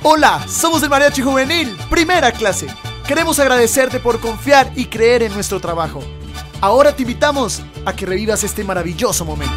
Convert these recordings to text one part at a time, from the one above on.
Hola, somos el Mariachi Juvenil, primera clase. Queremos agradecerte por confiar y creer en nuestro trabajo. Ahora te invitamos a que revivas este maravilloso momento.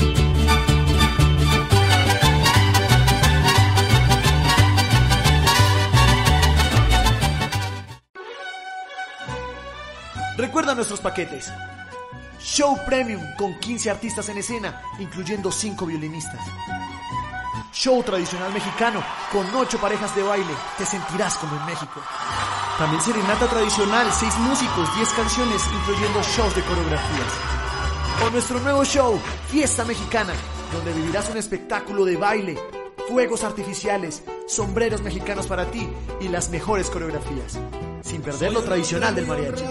Recuerda nuestros paquetes. Show Premium con 15 artistas en escena, incluyendo 5 violinistas. Show tradicional mexicano con 8 parejas de baile, te sentirás como en México. También serenata tradicional, 6 músicos, 10 canciones, incluyendo shows de coreografías. O nuestro nuevo show, Fiesta Mexicana, donde vivirás un espectáculo de baile, fuegos artificiales, sombreros mexicanos para ti y las mejores coreografías, sin perder lo tradicional del mariachi.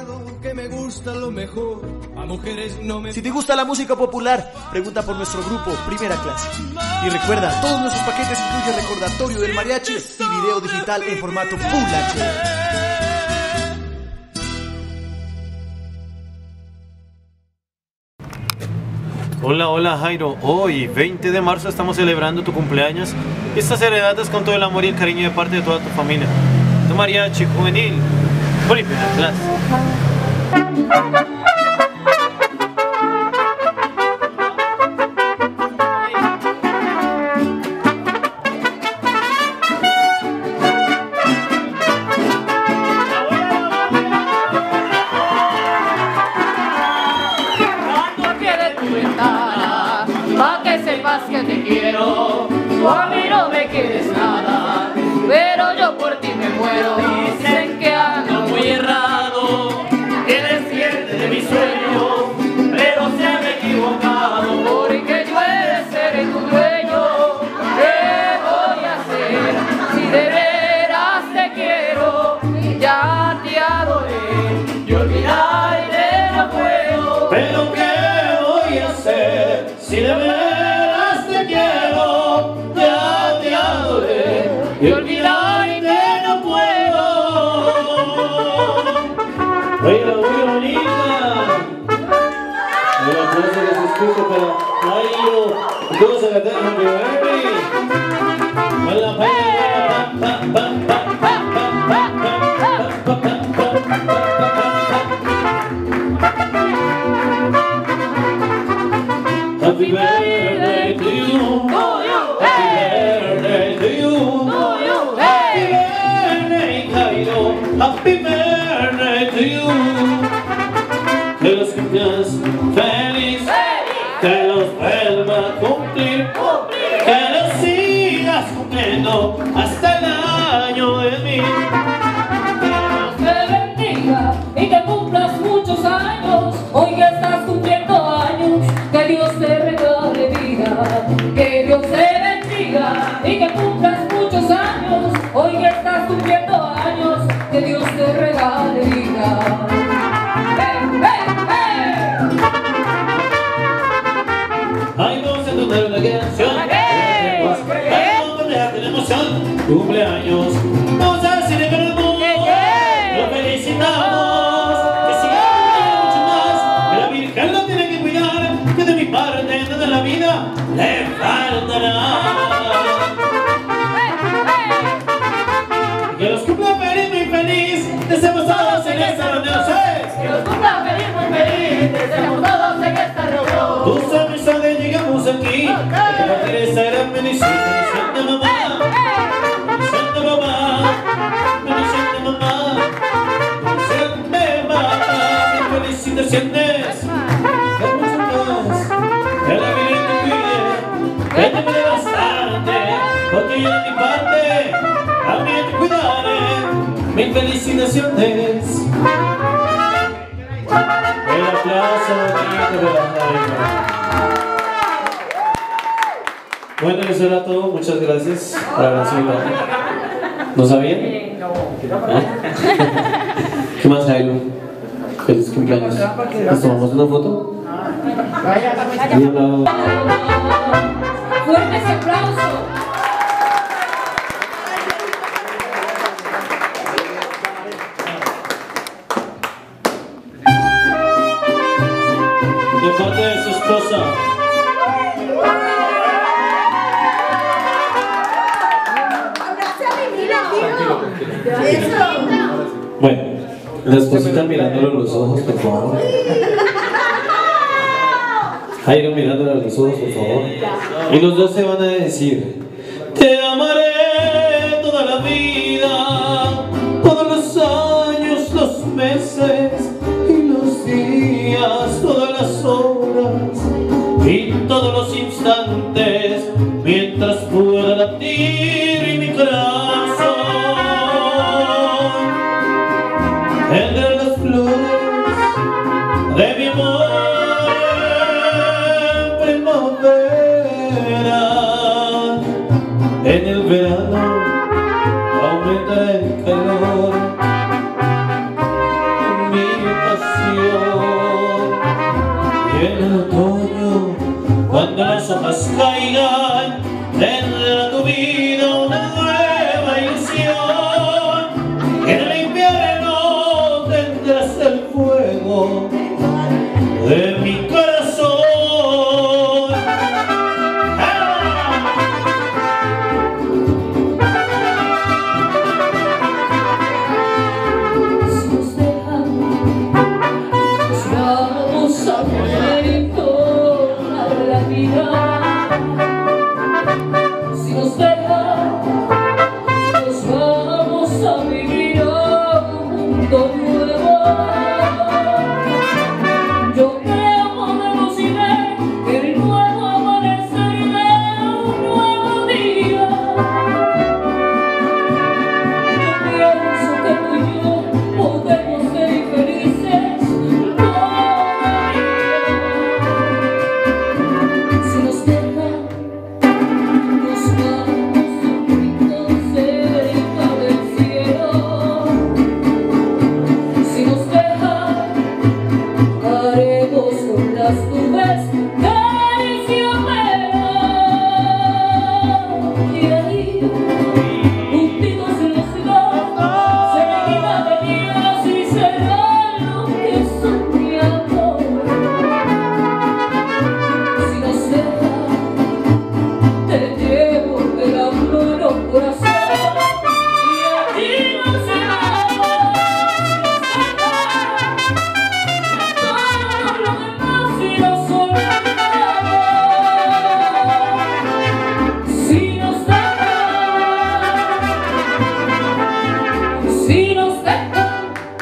Si te gusta la música popular, pregunta por nuestro grupo Primera Clase. Y recuerda, todos nuestros paquetes incluyen recordatorio del mariachi y video digital en formato Full HD. Hola Jairo, hoy 20 de marzo estamos celebrando tu cumpleaños y estas serenatas con todo el amor y el cariño de parte de toda tu familia. Tu Mariachi Juvenil, Primera Clase. Pa' que sepas que te quiero, tú a mí no me quieres nada, pero yo por ti me muero. Dicen que ando muy errado, que desciende de mi sueño, pero se han equivocado, porque yo he de ser tu dueño. ¿Qué voy a hacer si de veras te quiero? Ya te adoré y olvidarte no puedo. Pero ¿qué voy a hacer si de veras te quiero? Ya te adoré y olvidarte no puedo. Oiga, muy bonita. El aplauso que se escucha para Jairo. Todos a la tierra, Happy Birthday. Hola, Happy birthday to you. Happy birthday to you. Happy birthday, Jairo. Happy birthday to you. Que los cumplas feliz, que los vuelva a cumplir, que los sigas cumpliendo hasta el año de mí. Dios te bendiga y que cumplas muchos años. Hoy que estás cumpliendo años, que Dios te regale vida. Que Dios te bendiga y que cumplas muchos años. Hoy que estás cumpliendo años, que Dios te regale vida. Ay, vamos a cantar una canción. Vamos a tener emoción. Cumpleaños. Vamos a decirle con el mundo. Lo felicitamos. Que siga mucho más. Que la Virgen lo tiene que cuidar. Que de mi parte, toda la vida le faltará. Que los cumpla feliz, muy feliz. Deseamos todos en esta reunión. Que los cumpla feliz, muy feliz. Deseamos todos en esta reunión. Tus amistades llegamos aquí. Que la Teresa era medicina. Santa mamá. Santa mamá. Santa mamá. Santa mamá. Felicitaciones. Que mucho más. Que la Virgen te cuide. Que te cuide bastante. Porque yo de mi parte también te cuidaré. Mil felicitaciones. El aplauso bonito de la Jairo. Bueno, eso era todo. Muchas gracias por habernos invitado. ¿No sabían? ¿Ah? ¿Qué más, Jairo? Feliz cumpleaños. ¿Nos tomamos una foto? Fuerte ese aplauso. De parte de su esposa. ¡Abrace a mi vida! Bueno, la esposita mirándolo a los ojos, por favor. Jairo mirándolo a los ojos, por favor. Y los dos se van a decir: te amaré toda la vida, todos los años, los meses y los días, todas las horas y todos los instantes, mientras pueda latir mi corazón. Entre las flores de mi amor en primavera, en el verano aumentará el calor, mi pasión. Y en el otoño, cuando las hojas caigan, tendrá tu vida una nueva ilusión. Y en el invierno tendrás el fuego de mi corazón. Si nos dejan, nos vamos a morir toda la vida. Si nos dejan, nos vamos a vivir un mundo nuevo. Yo creo podemos ir ver el nuevo amanecer de un nuevo día. Yo pienso que tú y yo podemos ser felices todavía. Si nos dejan, nos vamos un rincón cerca del cielo. Si nos dejan, haremos con las nubes caricia plena. Y ahí, juntitos en la ciudad, seguida de días y será lo que soñamos. Si nos dejan, te llevo de la mano, corazón, y allí nos llevamos. Todo lo demás y nos olvidamos. Si nos dejan, si nos dejan.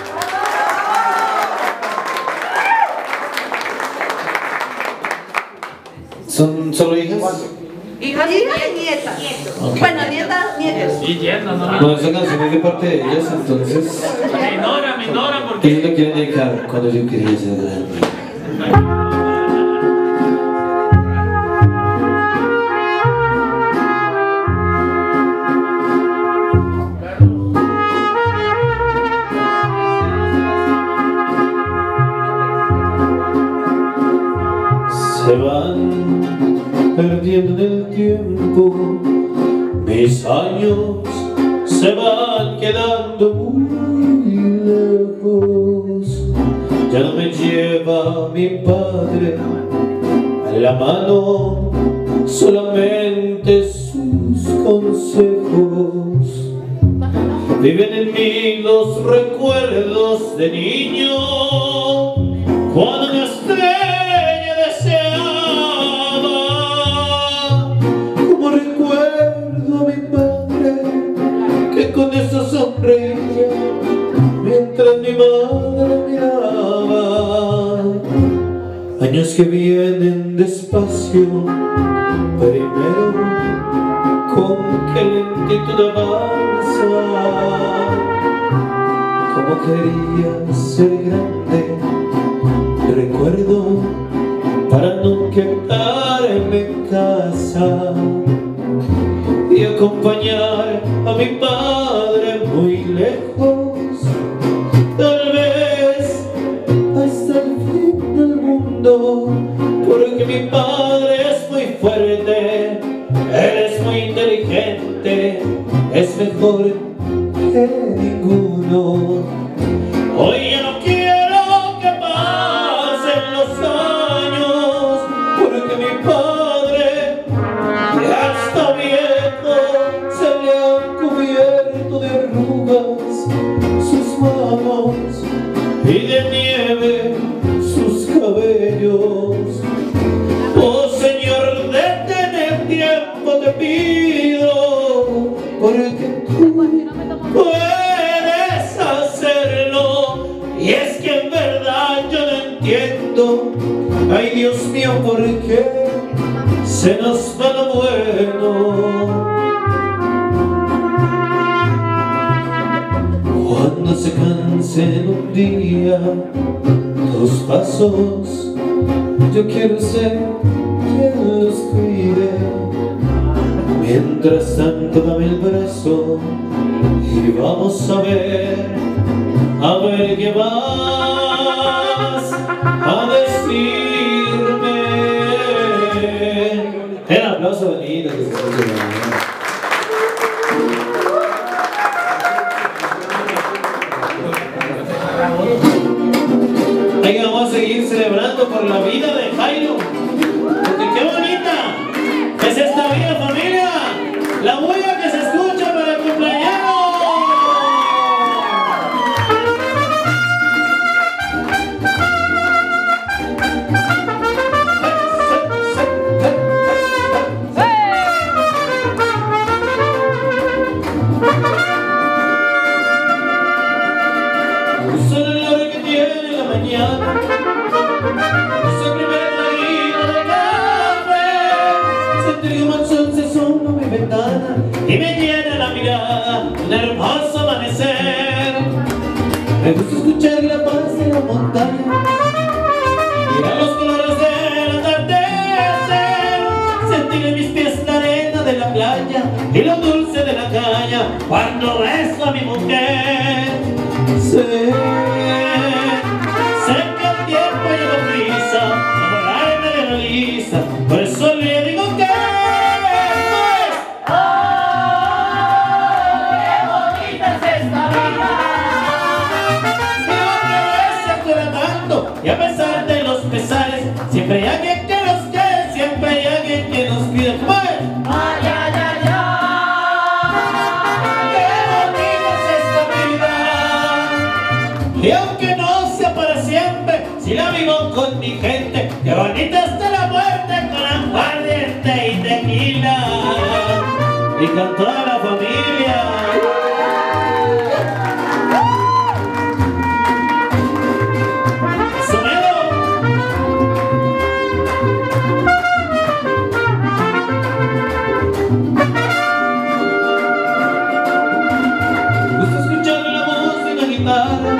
¿Son solo hijas? Hijas y nietas. Bueno, nietas, nietos. Y yendo, no No, esa canción es de parte de ellas, entonces me ignora porque... ellos le quieren dedicar cuando yo quería ser grande. Se van perdiendo en el tiempo, mis años se van quedando muy lejos. Ya no me lleva mi padre a la mano, solamente sus consejos. Viven en mí los recuerdos de niño, cuando una estrella deseaba. Como recuerdo a mi padre, que con esa sonrisa, mientras mi madre miraba. Años que vienen despacio, primero con qué lentitud avanza. Como quería ser grande, recuerdo, para no quedarme en casa y acompañar a mi padre muy lejos, tal vez hasta el fin del mundo, porque mi padre es muy fuerte, él es muy inteligente, es mejor que ninguno. Hoy ya no quiero que pasen los años, porque mi padre ya está viejo, se le han cubierto de arrugas. de nieve sus cabellos. Oh Señor, detén el tiempo, te pido, porque tú puedes hacerlo. Y es que en verdad yo no entiendo, ay Dios mío, ¿por qué se nos va lo bueno? Cuando se cansen un día tus pasos, yo quiero ser quien los cuide. Mientras tanto dame el brazo y vamos a ver qué vas a decirme. El aplauso bonito que se escucha. Ahí vamos a seguir celebrando por la vida de Jairo, porque qué bonita es esta vida, familia. La bulla que se escucha para el cumpleaños. Ese primer traguito de café, sentir como el sol se asoma a mi ventana y me llena la mirada un hermoso amanecer. Me gusta escuchar la paz de la montaña, mirar los colores del atardecer, sentir en mis pies la arena de la playa y lo dulce de la caña cuando beso a mi mujer. Sé que el tiempo lleva prisa a borrarme de la lista, por eso le digo que pues, ¡ay, qué bonita es esta vida! mi hombre a veces dura tanto y a pesar de los pesares siempre hay alguien que nos quiere, siempre hay alguien que nos cuida. Pues, ¡Ay, ay, ay, ay! qué bonita es esta vida, y aunque no sea para siempre, si la vivo con mi gente, qué bonita está la muerte con aguardiente y tequila y con toda la familia. ¡Sonido! Gusta escuchar la voz y la guitarra,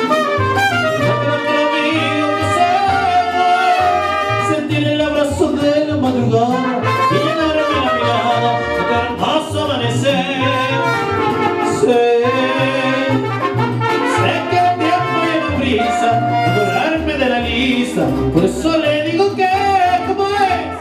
de la madrugada y llenarme la mirada de tu hermoso amanecer. Sé que el tiempo lleva prisa a borrarme de la lista, por eso le digo que como es.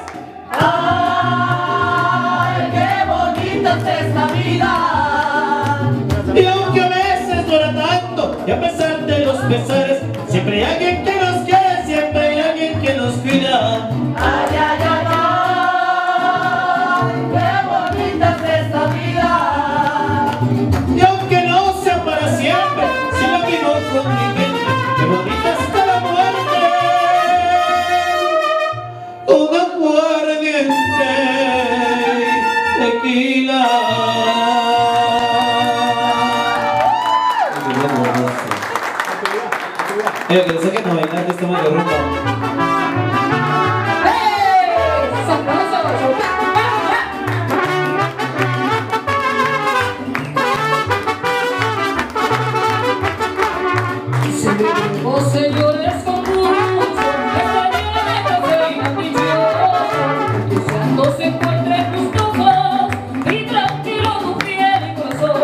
¡Ay, qué bonita es esta vida! Y aunque a veces dura tanto y a pesar de los pesares, siempre hay alguien que nos quiere, siempre hay alguien que nos cuida. ¡Ay, ay, ay, ay! ¡Qué bonita es esta vida! Y aunque no sea para siempre, si la vivo con mi gente, qué bonita está la muerte. Un aguardiente, tequila. Que le saquen a bailar de esta manera rumba. Oh señores con mucho, esta vida de café y ambición, tu santo se encuentra en tus ojos y tranquilo tu piel y corazón.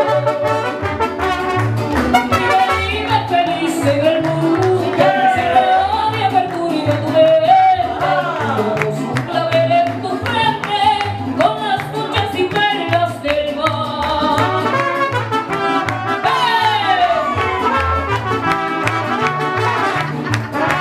Vive feliz en el mundo, sin rabia, apertura y venturera, un clavel en tu frente, con las duchas y perlas del mar. ¡Hey!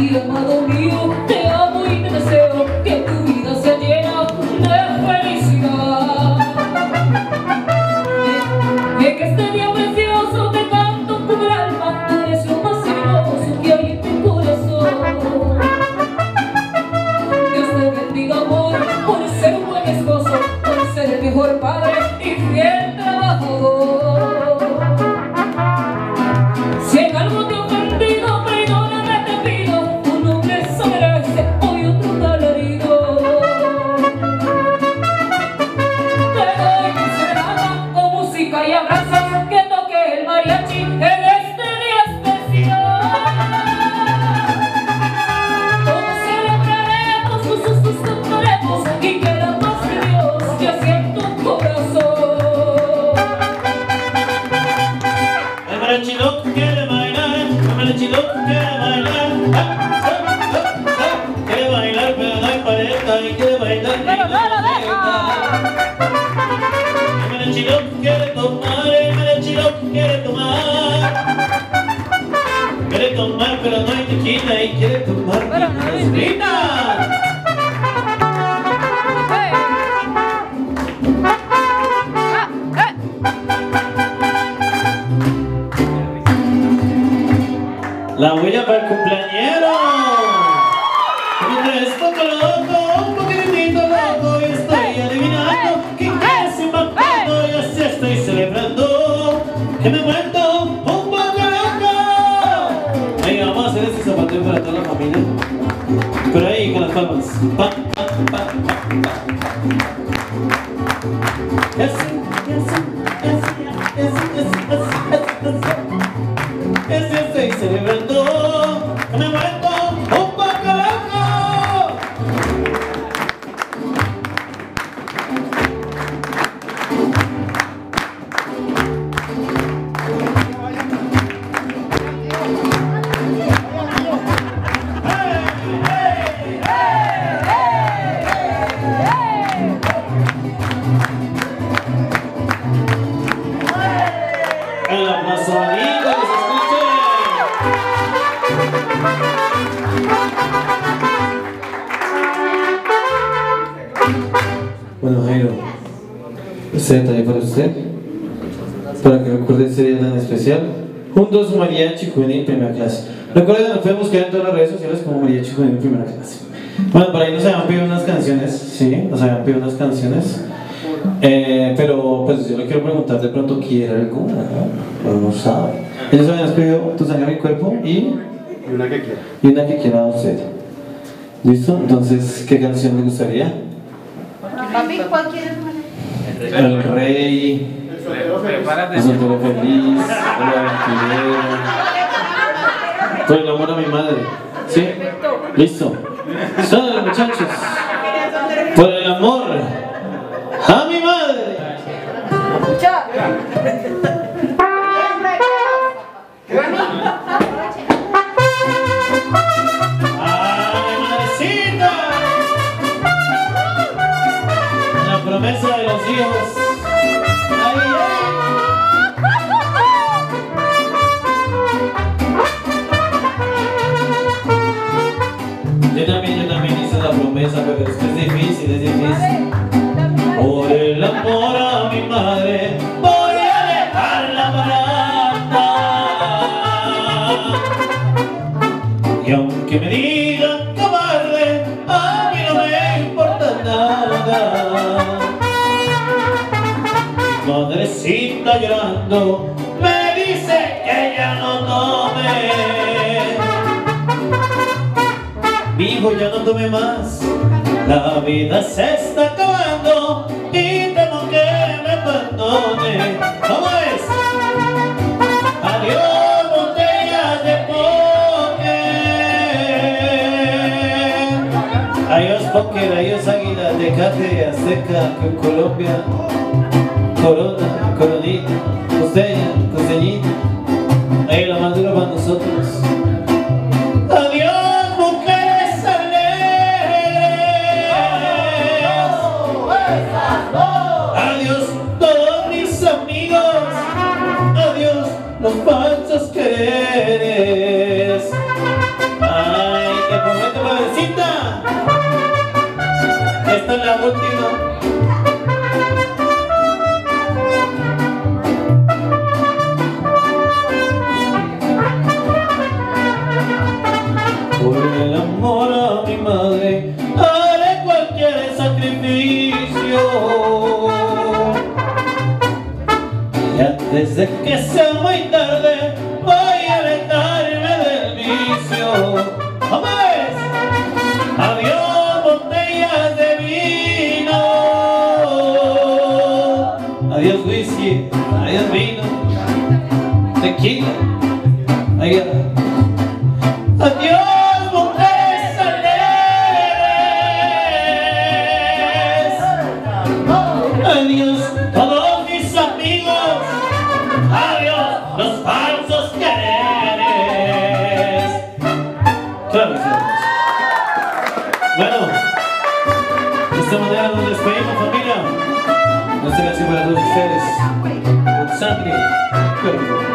Y amado mío, te amo y te deseo que tu vida sea llena de felicidad. En este día precioso te canto con el alma, tú eres lo más hermoso que hay en tu corazón. Dios te bendiga, amor, por ser un buen esposo, por ser el mejor padre y fiel trabajador. Si en algo te he ofendido, perdóname, te pido, un hombre se merece hoy otro alarido. Te doy mi serenata con música y abrazos, que toque el mariachi en este día especial. Todos celebraremos, nosotros cantaremos y que la paz de Dios te asiente tu corazón. El mariachi loco quiere bailar, el mariachi loco quiere bailar. Quiere bailar pero no hay pareja y quiere bailar y no hay pareja. El mariachi loco quiere tomar, el mariachi loco quiere tomar. Quiere tomar pero no hay tequila y quiere tomar gasolina. La huella para el cumpleañero. Mientras toco loco, un poquitito loco, y estoy adivinando que casi me acuerdo y así estoy celebrando que me he vuelto un poco loco. Venga, vamos a hacer este zapateo para toda la familia. Pero ahí con las palmas. Pa, pa, pa, pa, pa. Y así, y así, y así, y así, y así, y así, y así. Así estoy celebrando que me he vuelto un poco loco. El aplauso bonito que se escuche. Bueno, Jairo, este detalle para usted, para que recuerde ese día tan especial, juntos Mariachi Juvenil Primera Clase. Recuerden, nos pueden buscar en todas las redes sociales como Mariachi Juvenil Primera Clase. Bueno, por ahí nos habían pedido unas canciones, sí, nos habían pedido unas canciones. Pero pues yo le quiero preguntar, de pronto quiere alguna, ¿no? No sabe. Ellos habían pedido Tu sangre, mi cuerpo y una que quiera. y una que quiera usted. ¿Listo? Entonces, ¿qué canción le gustaría? Papi, ¿cuál quieres? El Rey, El soltero feliz, El aventurero, Por el amor a mi madre. ¿Sí? ¿Listo? ¡Sale, muchachos! Por el amor a mi madre. ¡Ay, madrecita! La promesa de los hijos. ¡Ay, ay! Yo también hice la promesa, pero es que es difícil, es difícil. Por el amor a mi madre, voy a dejarla barata. Y aunque me digan cobarde, a mí no me importa nada. Mi madrecita llorando me dice que ya no tome. Mi hijo, ya no tome más, la vida se está acabando y temo que me perdone. ¿Cómo es? Adiós, botellas de póker. Adiós, póker, adiós, águila, Tecate, Azteca, Colombia, Corona, Coronita, Costeña, Costeñita. Ahí lo más duro para nosotros. Adiós, mujeres alegres. Adiós, todos mis amigos. Adiós, los falsos quereres. Ay, última. Por el amor a mi madre haré cualquier sacrificio, y antes de que sea muy tarde voy a alejarme del vicio. ¡Vamos! Adiós botellas de vino, adiós whisky, adiós vino, tequila, adiós. Adiós mujeres alegres, adiós todos mis amigos, adiós los falsos quereres. Claro que sí. Bueno, de esta manera nos despedimos, familia. Nuestra canción para todos ustedes, con sangre, cuerpo.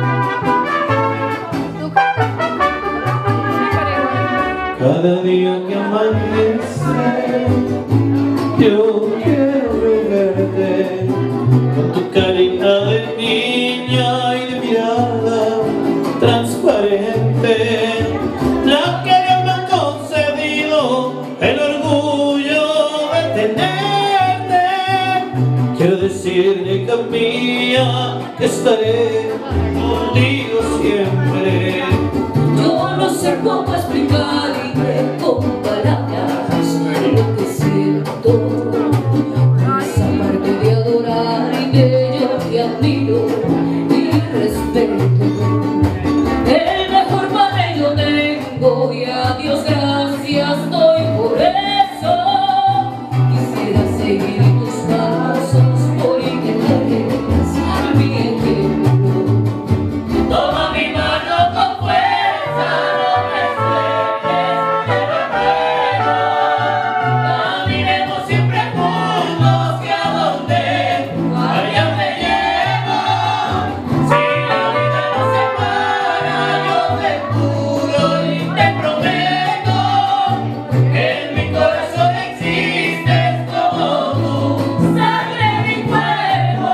Cada día que amanece, yo quiero verte con tu carita de niña y de mirada transparente, la que Dios me ha concedido el orgullo de tenerte. Quiero decirle, hija mía, que estaré contigo siempre. Yo no sé cómo explicar con palabras lo que siento, esa parte de adorar y que yo te admiro y respeto. El mejor padre yo tengo y a Dios gracias doy por eso. Quisiera seguir tus pasos porque eres mi ejemplo. Toma mi mano con fuerza, no me sueltes, te lo ruego. Caminemos siempre juntos, que a donde vaya me llevo. Si la vida nos separa, yo te juro y te prometo que en mi corazón existes como tu sangre, mi cuerpo.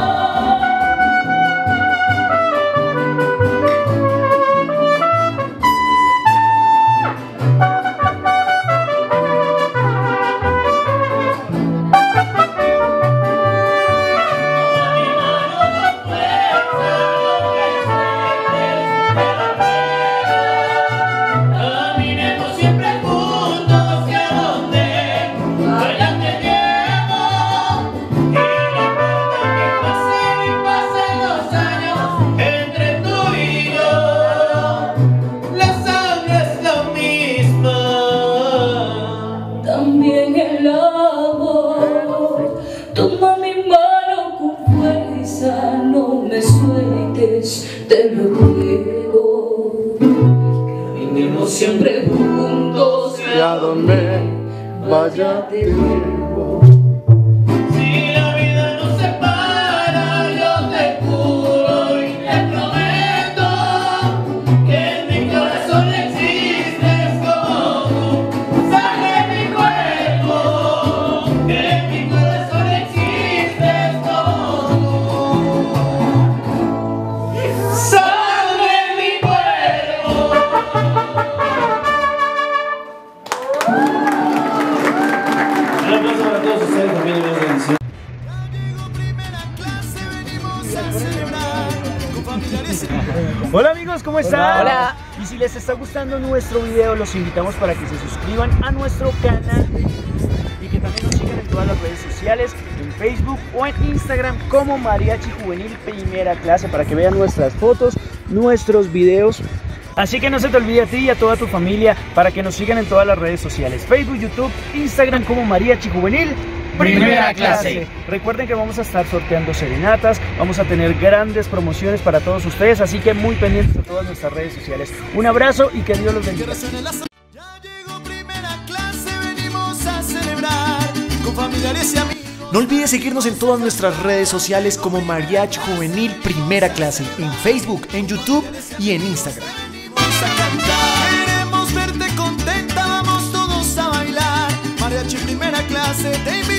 Caminemos siempre juntos, que a donde vaya te llevo. Y no importa que pasen y pasen los años entre tú y yo, la sangre es la misma. También el amor. Toma mi mano con fuerza, no me sueltes, te lo ruego. Caminemos siempre juntos, Y a donde vaya te llevo. si la vida nos separa, yo te juro y te prometo que en mi corazón existes como tú, sangre en mi cuerpo, que en mi corazón existes como tú, sangre en mi cuerpo. Un aplauso para todos ustedes, también una bendición. Hola amigos, ¿cómo están? Hola. Y si les está gustando nuestro video, los invitamos para que se suscriban a nuestro canal y que también nos sigan en todas las redes sociales, en Facebook o en Instagram como Mariachi Juvenil Primera Clase, para que vean nuestras fotos, nuestros videos. Así que no se te olvide a ti y a toda tu familia para que nos sigan en todas las redes sociales, Facebook, YouTube, Instagram como Mariachi Juvenil Primera Clase. Recuerden que vamos a estar sorteando serenatas, vamos a tener grandes promociones para todos ustedes, así que muy pendientes de todas nuestras redes sociales. Un abrazo y que Dios los bendiga. Ya llegó Primera Clase, venimos a celebrar con familiares y amigos. No olvides seguirnos en todas nuestras redes sociales como Mariachi Juvenil Primera Clase, en Facebook, en YouTube y en Instagram. Venimos a cantar. Queremos verte contenta, vamos todos a bailar. mariachi primera clase te invita.